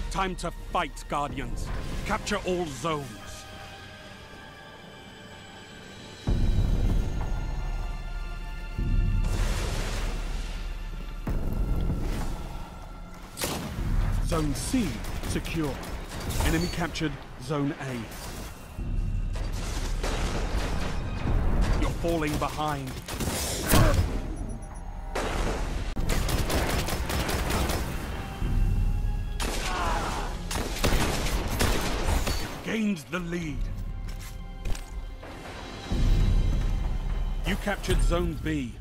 Time to fight, Guardians. Capture all zones. Zone C secure. Enemy captured Zone A. You're falling behind. Gained the lead. You captured Zone B.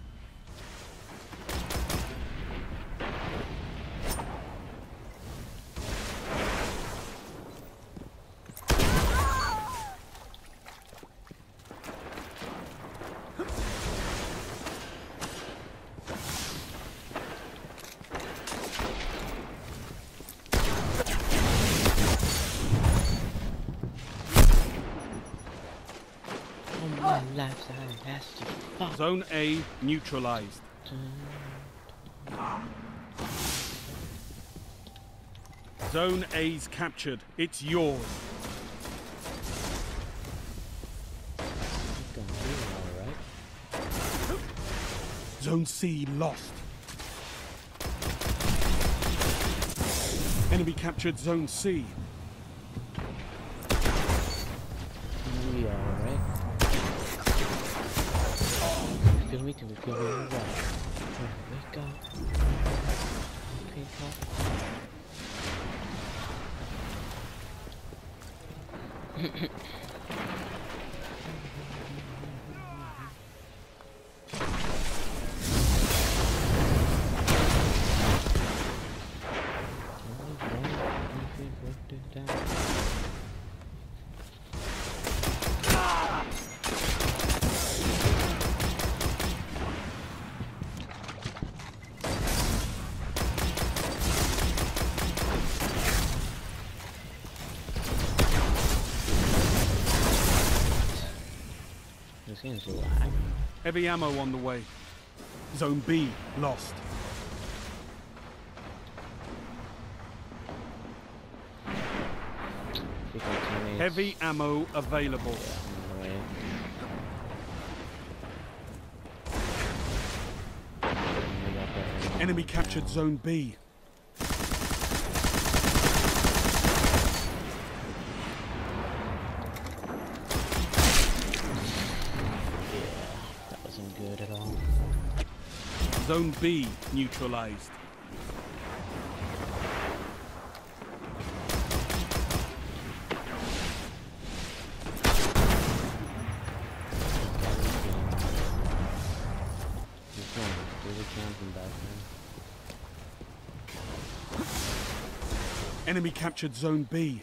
Zone A neutralized. Zone A's captured. It's yours. Zone C lost. Enemy captured Zone C. We can feel really well. Wake up. Wake up. Heavy ammo on the way. Zone B lost. Heavy ammo available. Enemy captured Zone B. Good at all. Zone B neutralized. Enemy captured Zone B.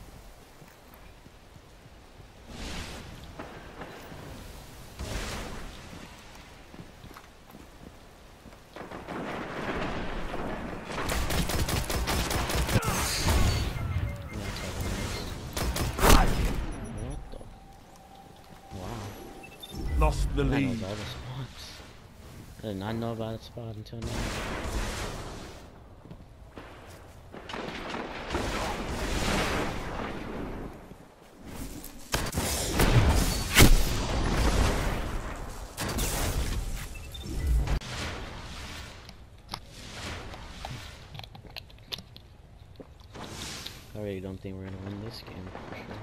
Lost the lead. I know all the spots. I did not know about a spot until now. I really don't think we're gonna win this game for sure.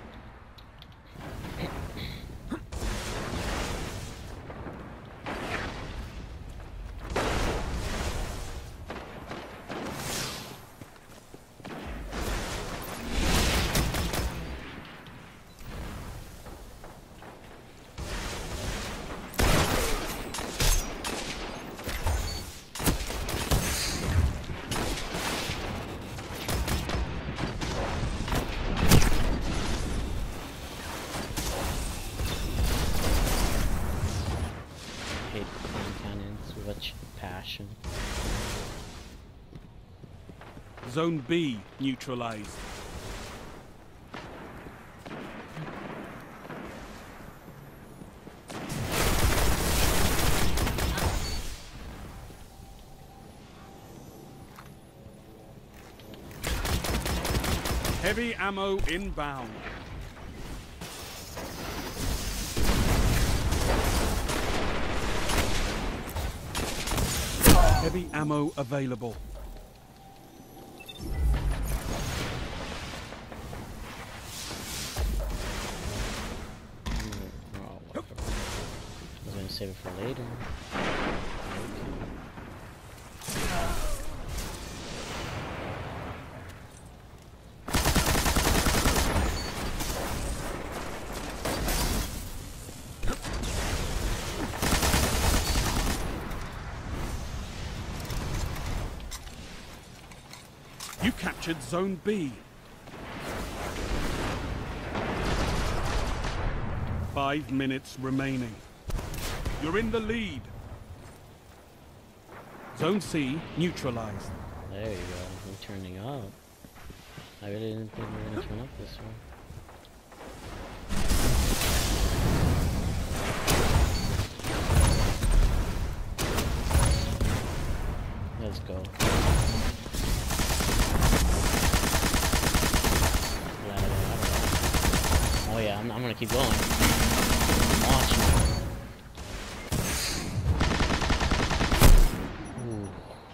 Passion. Zone B neutralized. Heavy ammo inbound. Heavy ammo available. Oh, whatever. I was gonna save it for later. You captured Zone B. 5 minutes remaining. You're in the lead. Zone C neutralized. There you go. We're turning up. I really didn't think we were gonna turn up this one. Let's go. Oh yeah, I'm gonna keep going. Watch me. Ooh.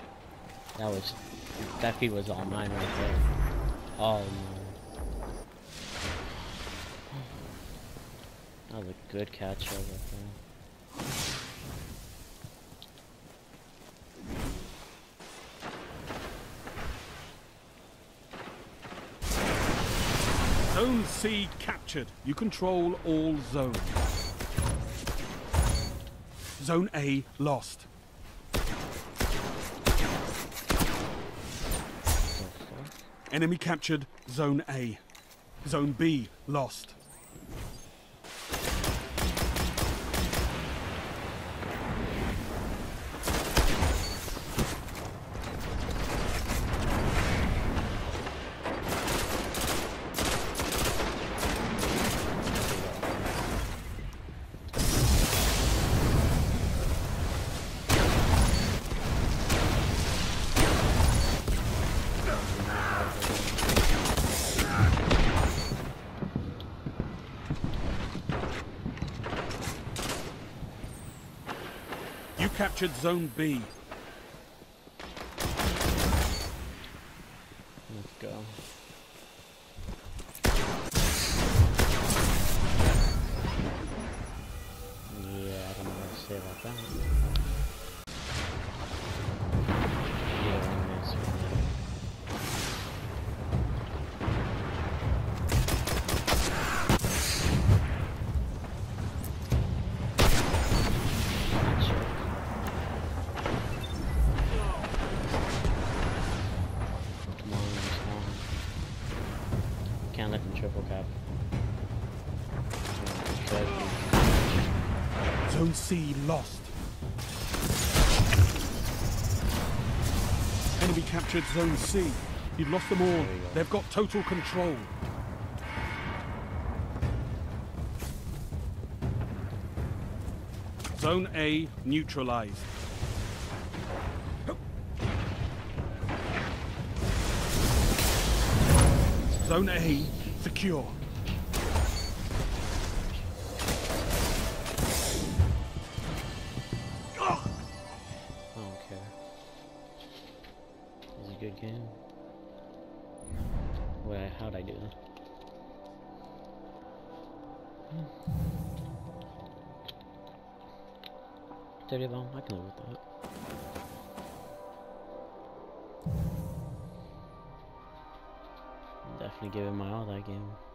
That feed was all mine right there. Oh no. That was a good catch over there. Zone C captured. You control all zones. Zone A lost. Enemy captured Zone A. Zone B lost. You captured Zone B. Let's go. Yeah, I don't know what to say about that. Yeah, that's right. Can't let them triple cap. Zone C lost. Enemy captured Zone C. You've lost them all. They've got total control. Zone A neutralized. Zone A secure. I don't care. It was a good game. How'd I do? 30 bomb, I can live with that. Definitely give it my all that game.